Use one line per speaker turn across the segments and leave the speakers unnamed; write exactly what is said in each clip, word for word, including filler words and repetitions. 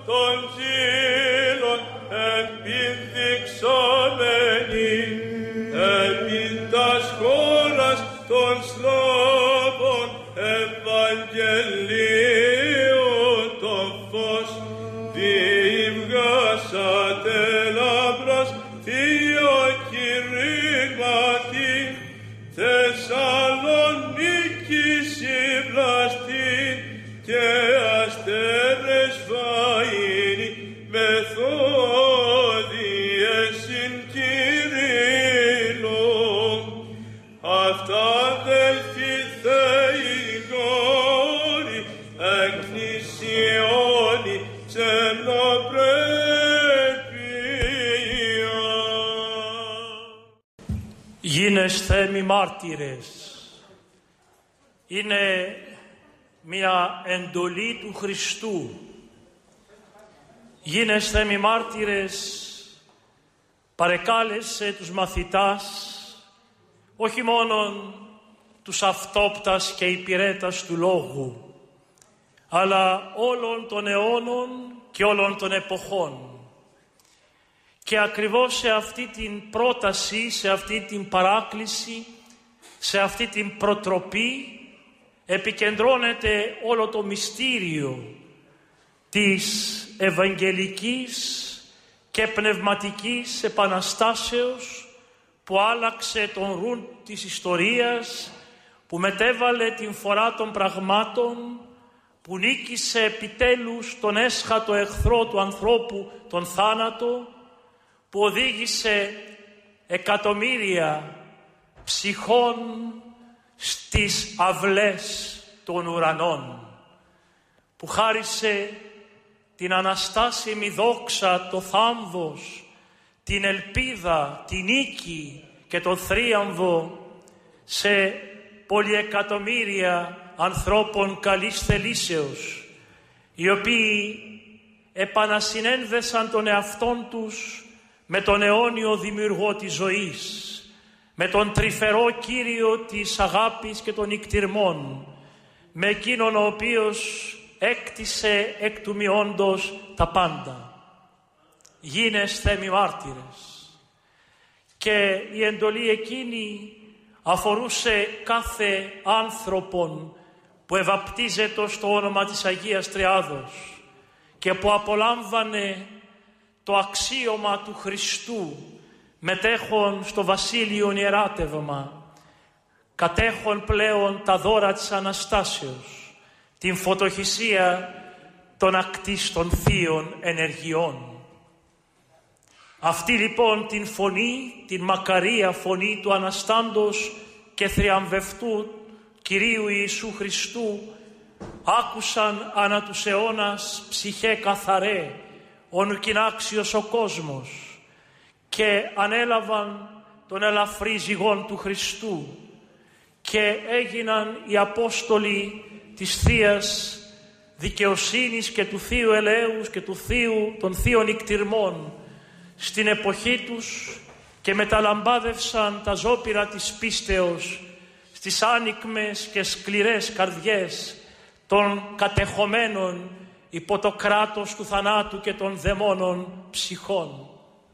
των ζήλων επιδειξόμενοι, επί τας χώρας των Σλάβων Ευαγγελίου το φως διηγάσατε λαμπρός θείο κηρύγματι Θεσσαλονίκη συμπλαστή και αστέρες φαΐνοι μεθόδιες συν Κυρίλλον. Αυτά αδελφοί Θεοί γόροι εκκλησιώνει ξενοπρέπεια.
Γίνεσθε μη μάρτυρες. Είναι μια εντολή του Χριστού. Γίνεσθε μη μάρτυρες παρεκάλεσε τους μαθητάς, όχι μόνον τους αυτόπτας και υπηρέτας του Λόγου, αλλά όλων των αιώνων και όλων των εποχών. Και ακριβώς σε αυτή την πρόταση, σε αυτή την παράκληση, σε αυτή την προτροπή επικεντρώνεται όλο το μυστήριο της Ευαγγελικής και Πνευματικής Επαναστάσεως που άλλαξε τον ρουν της ιστορίας, που μετέβαλε την φορά των πραγμάτων, που νίκησε επιτέλους τον έσχατο εχθρό του ανθρώπου, τον θάνατο, που οδήγησε εκατομμύρια ψυχών στις αυλές των ουρανών, που χάρισε την αναστάσιμη δόξα, το θάμβος, την ελπίδα, την νίκη και τον θρίαμβο σε πολυεκατομμύρια ανθρώπων καλής θελήσεως, οι οποίοι επανασυνένδεσαν τον εαυτόν τους με τον αιώνιο δημιουργό της ζωής, με τον τρυφερό Κύριο της αγάπης και των νικτυρμών, με εκείνον ο οποίος έκτισε εκ του μειόντος τα πάντα. Γίνεσθε μη μάρτυρες. Και η εντολή εκείνη αφορούσε κάθε άνθρωπον που ευαπτίζεται στο όνομα της Αγίας Τριάδος και που απολάμβανε το αξίωμα του Χριστού, μετέχον στο βασίλειον ιεράτευμα, κατέχον πλέον τα δώρα της Αναστάσεως, την φωτοχυσία των ακτίστων θείων ενεργειών. Αυτή λοιπόν την φωνή, την μακαρία φωνή του Αναστάντος και θριαμβευτού Κυρίου Ιησού Χριστού, άκουσαν ανά τους αιώνας ψυχέ καθαρέ, ονουκινάξιος ο κόσμος, και ανέλαβαν τον ελαφρύ ζυγόν του Χριστού και έγιναν οι Απόστολοι της Θείας Δικαιοσύνης και του Θείου Ελέους και του Θείου, των Θείων Νικτυρμών στην εποχή τους και μεταλαμπάδευσαν τα ζώπηρα της πίστεως στις άνοικμες και σκληρές καρδιές των κατεχομένων υπό το κράτος του θανάτου και των δαιμόνων ψυχών.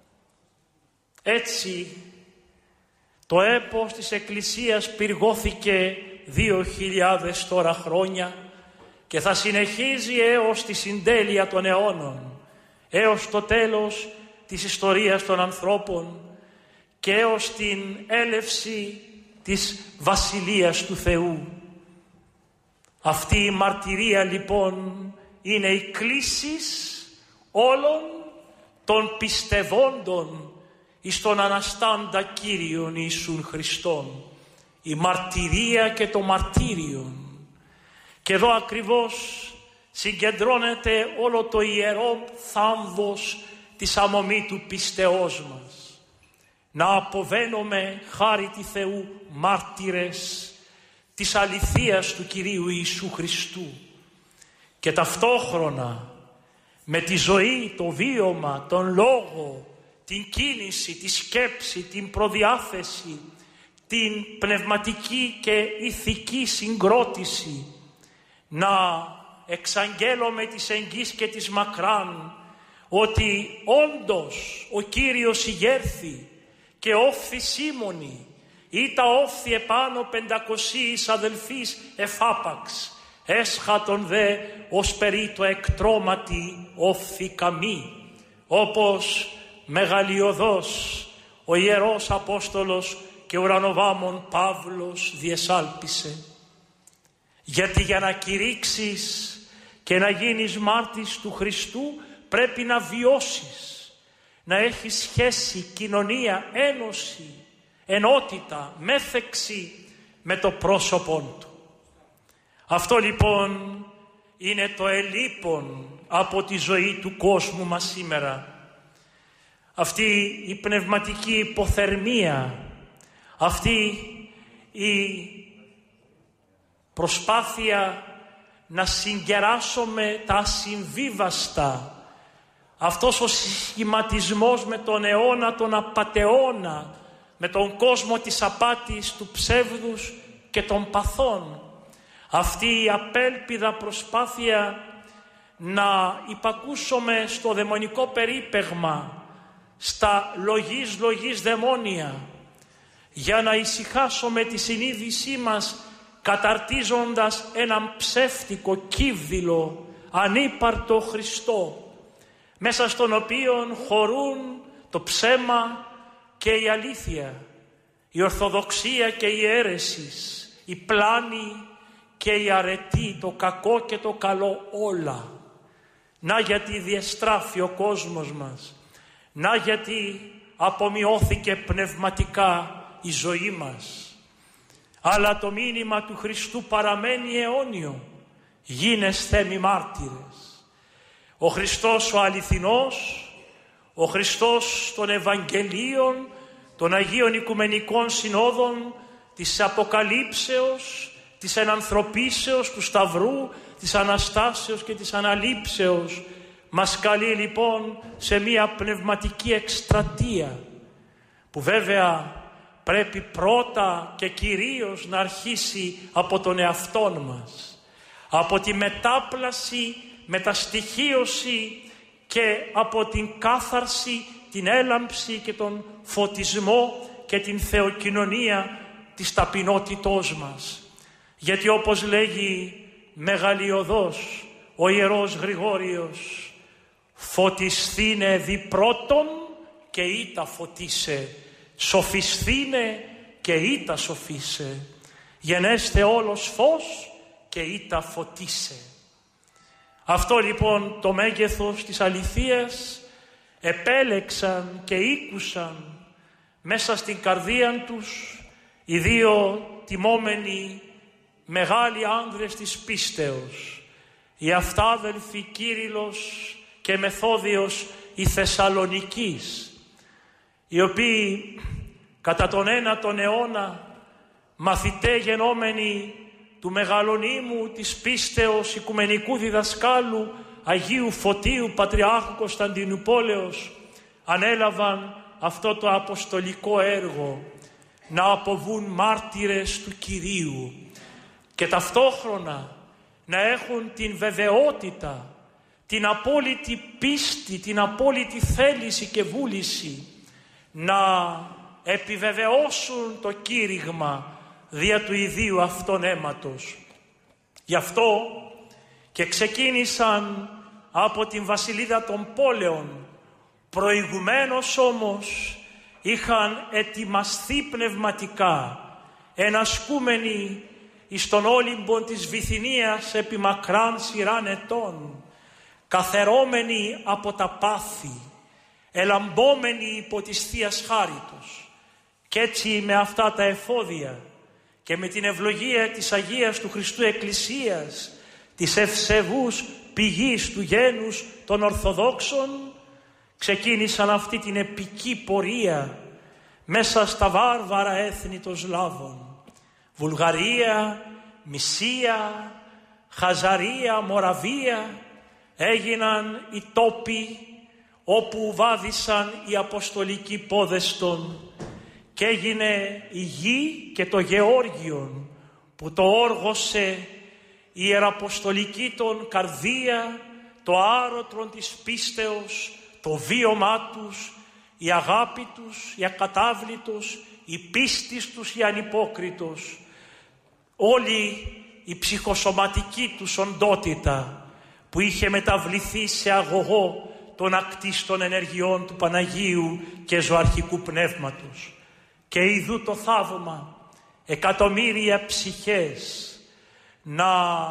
Έτσι το έπος της Εκκλησίας πυργώθηκε δύο χιλιάδες τώρα χρόνια και θα συνεχίζει έως τη συντέλεια των αιώνων, έως το τέλος της ιστορίας των ανθρώπων και έως την έλευση της Βασιλείας του Θεού. Αυτή η μαρτυρία λοιπόν είναι η κλίσης όλων των πιστευόντων εις τον Αναστάντα Κύριον Ιησούν Χριστόν. Η μαρτυρία και το μαρτύριον. Και εδώ ακριβώς συγκεντρώνεται όλο το ιερό θάμβος της αμομήτου πιστεώς μας. Να αποβαίνουμε χάρη τη Θεού μάρτυρες της αληθείας του Κυρίου Ιησού Χριστού και ταυτόχρονα με τη ζωή, το βίωμα, τον λόγο, την κίνηση, τη σκέψη, την προδιάθεση, την πνευματική και ηθική συγκρότηση να εξαγγέλω με της εγγύς και της μακράν ότι όντως ο Κύριος ηγέρθη και όφθη Σίμωνη ή τα όφθη επάνω πεντακοσίης αδελφής εφάπαξ, έσχατον δε ως περί το εκτρώματι όφθη καμή, όπως μεγαλειωδός ο Ιερός Απόστολος και ουρανοβάμων Παύλος διεσάλπισε. Γιατί για να κηρύξεις και να γίνεις μάρτης του Χριστού πρέπει να βιώσεις, να έχεις σχέση, κοινωνία, ένωση, ενότητα, μέθεξη με το πρόσωπον Του. Αυτό λοιπόν είναι το ελείπον από τη ζωή του κόσμου μας σήμερα. Αυτή η πνευματική υποθερμία, αυτή η προσπάθεια να συγκεράσουμε τα ασυμβίβαστα, αυτός ο σχηματισμός με τον αιώνα, τον απατεώνα, με τον κόσμο της απάτης, του ψεύδους και των παθών, αυτή η απέλπιδα προσπάθεια να υπακούσουμε στο δαιμονικό περίπεγμα, στα λογής λογής δαιμόνια, για να ησυχάσουμε τη συνείδησή μας καταρτίζοντας έναν ψεύτικο κύβδηλο ανύπαρτο Χριστό, μέσα στον οποίο χωρούν το ψέμα και η αλήθεια, η ορθοδοξία και η αίρεσης, η πλάνη και η αρετή, το κακό και το καλό όλα. Να γιατί διεστράφει ο κόσμος μας, να γιατί απομειώθηκε πνευματικά η ζωή μας. Αλλά το μήνυμα του Χριστού παραμένει αιώνιο. Γίνεσθε μη μάρτυρες. Ο Χριστός ο αληθινός, ο Χριστός των Ευαγγελίων, των Αγίων Οικουμενικών Συνόδων, της Αποκαλύψεως, της Ενανθρωπίσεως, του Σταυρού, της Αναστάσεως και της Αναλήψεως, μας καλεί λοιπόν σε μία πνευματική εκστρατεία, που βέβαια πρέπει πρώτα και κυρίως να αρχίσει από τον εαυτόν μας, από τη μετάπλαση, μεταστοιχίωση και από την κάθαρση, την έλαμψη και τον φωτισμό και την θεοκοινωνία της ταπεινότητός μας. Γιατί όπως λέγει μεγαλειωδώς ο Ιερός Γρηγόριος, φωτισθήνε δι πρώτον και ήτα φωτίσε, σοφισθήνε και ήτα σοφίσε, γενέστε όλος φως και ήτα φωτίσε. Αυτό λοιπόν το μέγεθος της αληθείας επέλεξαν και ήκουσαν μέσα στην καρδία τους οι δύο τιμόμενοι μεγάλοι άνδρες της πίστεως, οι αυτάδελφοι Κύριλλος και Μεθόδιος η Θεσσαλονικής, οι οποίοι κατά τον ένατον αιώνα, μαθητέ γενόμενοι του μεγαλονύμου της πίστεως οικουμενικού διδασκάλου Αγίου Φωτίου Πατριάρχου Κωνσταντινουπόλεως, ανέλαβαν αυτό το αποστολικό έργο, να αποβούν μάρτυρες του Κυρίου και ταυτόχρονα να έχουν την βεβαιότητα, την απόλυτη πίστη, την απόλυτη θέληση και βούληση να επιβεβαιώσουν το κήρυγμα δια του ιδίου αυτόν αίματος. Γι' αυτό και ξεκίνησαν από την βασιλίδα των πόλεων, προηγουμένως όμως είχαν ετοιμαστεί πνευματικά, ενασκούμενοι εις τον Όλυμπον της Βυθινίας επί μακράν σειράν ετών, καθερώμενοι από τα πάθη, ελαμπόμενοι υπό της Θείας Χάριτος. Κι έτσι με αυτά τα εφόδια και με την ευλογία της Αγίας του Χριστού Εκκλησίας, της ευσεβούς πηγής του γένους των Ορθοδόξων, ξεκίνησαν αυτή την επική πορεία μέσα στα βάρβαρα έθνη των Σλάβων. Βουλγαρία, Μυσία, Χαζαρία, Μοραβία έγιναν οι τόποι όπου βάδισαν οι αποστολικοί πόδεστον και έγινε η γη και το Γεώργιον που το όργωσε η ιεραποστολική των καρδία, το άρωτρον της πίστεως, το βίωμά τους, η αγάπη τους, η ακατάβλητος, η πίστης τους, η ανυπόκριτος, όλη η ψυχοσωματική τους οντότητα που είχε μεταβληθεί σε αγωγό των ακτίστων ενεργειών του Παναγίου και ζωαρχικού πνεύματος. Και ιδού το θαύμα, εκατομμύρια ψυχές να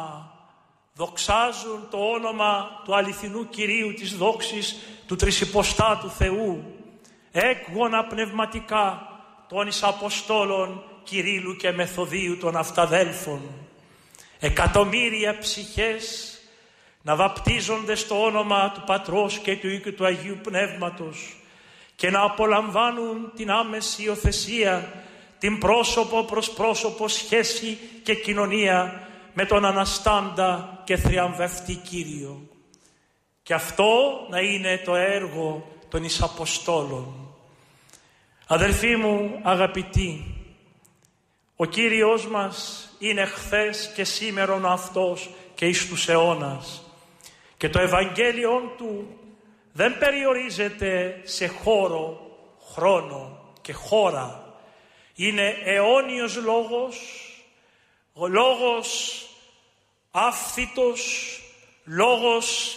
δοξάζουν το όνομα του αληθινού Κυρίου της δόξης του τρισυποστάτου Θεού, έκγωνα πνευματικά των εις Αποστόλων Κυρίλλου και Μεθοδίου των Αυταδέλφων. Εκατομμύρια ψυχές να βαπτίζονται στο όνομα του Πατρός και του Υιού και του Αγίου Πνεύματος και να απολαμβάνουν την άμεση υιοθεσία, την πρόσωπο προς πρόσωπο σχέση και κοινωνία με τον αναστάντα και θριαμβευτή Κύριο. Και αυτό να είναι το έργο των εις Αποστόλων. Αδελφοί μου αγαπητοί, ο Κύριος μας είναι χθες και σήμερον αυτός και εις τους αιώνας. Και το Ευαγγέλιον Του δεν περιορίζεται σε χώρο, χρόνο και χώρα. Είναι αιώνιος λόγος, ο λόγος άφθητος, λόγος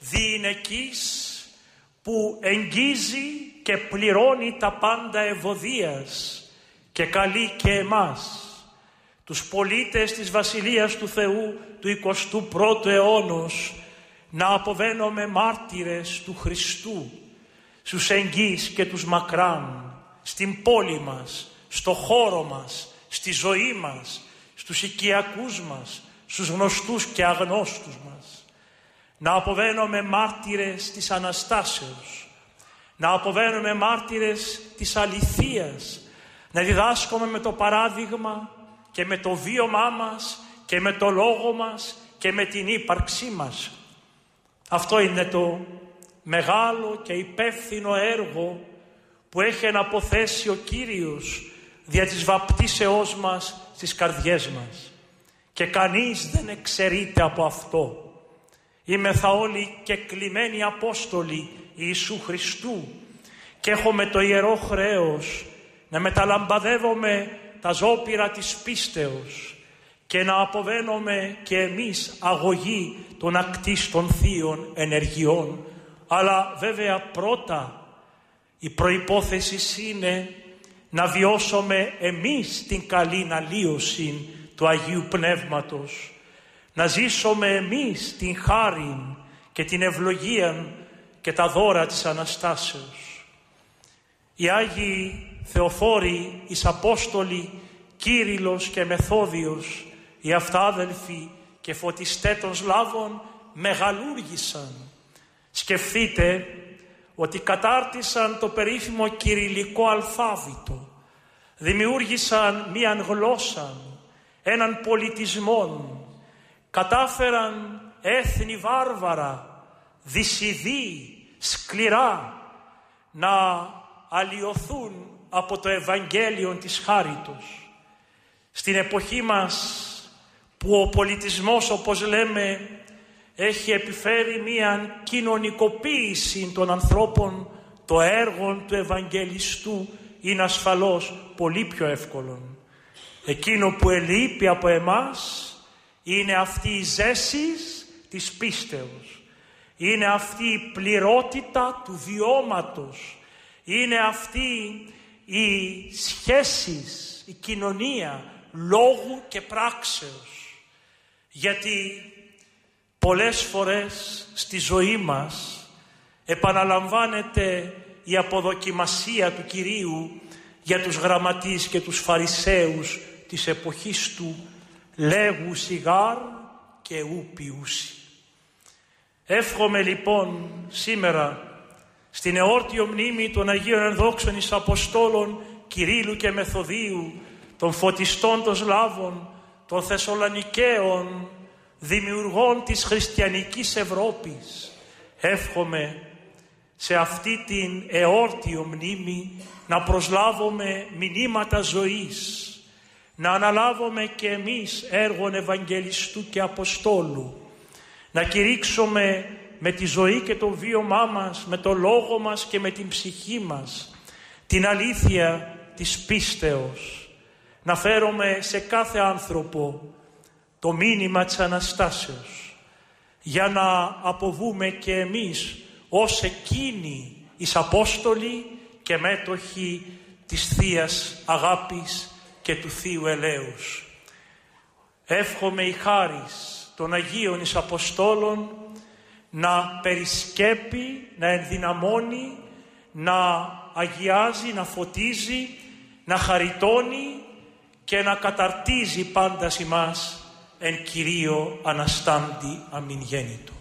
διηνεκής που εγγίζει και πληρώνει τα πάντα ευωδίας και καλεί και εμάς, τους πολίτες της Βασιλείας του Θεού του εικοστού πρώτου αιώνος, να αποβαίνουμε μάρτυρες του Χριστού στους εγγύς και τους μακράν, στην πόλη μας, στο χώρο μας, στη ζωή μας, στους οικιακούς μας, στους γνωστούς και αγνώστους μας. Να αποβαίνουμε μάρτυρες της Αναστάσεως, να αποβαίνουμε μάρτυρες της αληθείας, να διδάσκουμε με το παράδειγμα και με το βίωμά μας και με το λόγο μας και με την ύπαρξή μας. Αυτό είναι το μεγάλο και υπεύθυνο έργο που έχει αναποθέσει ο Κύριος δια της βαπτίσεώς μας στις καρδιές μας. Και κανείς δεν εξαιρείται από αυτό. Είμεθα όλοι και κλειμένοι Απόστολοι Ιησού Χριστού και έχουμε το ιερό χρέος να μεταλαμπαδεύουμε τα ζώπηρα της πίστεως και να αποβαίνουμε και εμείς αγωγοί των ακτίστων θείων ενεργειών. Αλλά βέβαια πρώτα η προϋπόθεση είναι να βιώσουμε εμείς την καλήν αλλίωση του Αγίου Πνεύματος, να ζήσουμε εμείς την χάριν και την ευλογία και τα δώρα της Αναστάσεως. Οι Άγιοι Θεοφόροι, εις Απόστολοι Κύριλλος και Μεθόδιος, οι Αυτάδελφοι και φωτιστέ των Σλάβων μεγαλούργησαν. Σκεφτείτε ότι κατάρτισαν το περίφημο κυριλικό αλφάβητο, δημιούργησαν μίαν γλώσσα, έναν πολιτισμό, κατάφεραν έθνη βάρβαρα, δυσιδή, σκληρά να αλλοιωθούν από το Ευαγγέλιο της χάριτος. Στην εποχή μας που ο πολιτισμός, όπως λέμε, έχει επιφέρει μία κοινωνικοποίηση των ανθρώπων, το έργο του Ευαγγελιστού είναι ασφαλώς πολύ πιο εύκολο. Εκείνο που ελείπει από εμάς είναι αυτή η ζέση της πίστεως, είναι αυτή η πληρότητα του βιώματος, είναι αυτή η σχέσεις, η κοινωνία λόγου και πράξεως. Γιατί πολλές φορές στη ζωή μας επαναλαμβάνεται η αποδοκιμασία του Κυρίου για τους γραμματείς και τους φαρισαίους της εποχής του, λέγου σιγάρ και ου πιούσι. Εύχομαι λοιπόν σήμερα στην εόρτιο μνήμη των Αγίων Ενδόξων εις Αποστόλων Κυρίλλου και Μεθοδίου, των φωτιστών των Σλάβων, των Θεσσαλονικαίων, δημιουργών της χριστιανικής Ευρώπης, εύχομαι σε αυτή την εόρτιο μνήμη να προσλάβουμε μηνύματα ζωής, να αναλάβουμε και εμείς έργον Ευαγγελιστού και Αποστόλου, να κηρύξουμε με τη ζωή και το βίωμά μας, με το λόγο μας και με την ψυχή μας, την αλήθεια της πίστεως, να φέρουμε σε κάθε άνθρωπο το μήνυμα της Αναστάσεως, για να αποβούμε και εμείς ως εκείνοι εις Απόστολοι και μέτοχοι της Θείας Αγάπης και του Θείου Ελέους. Εύχομαι η χάρις των Αγίων εις Αποστόλων να περισκέπει, να ενδυναμώνει, να αγιάζει, να φωτίζει, να χαριτώνει και να καταρτίζει πάντα ημάς εν Κυρίω Αναστάντη αμην γέννητο.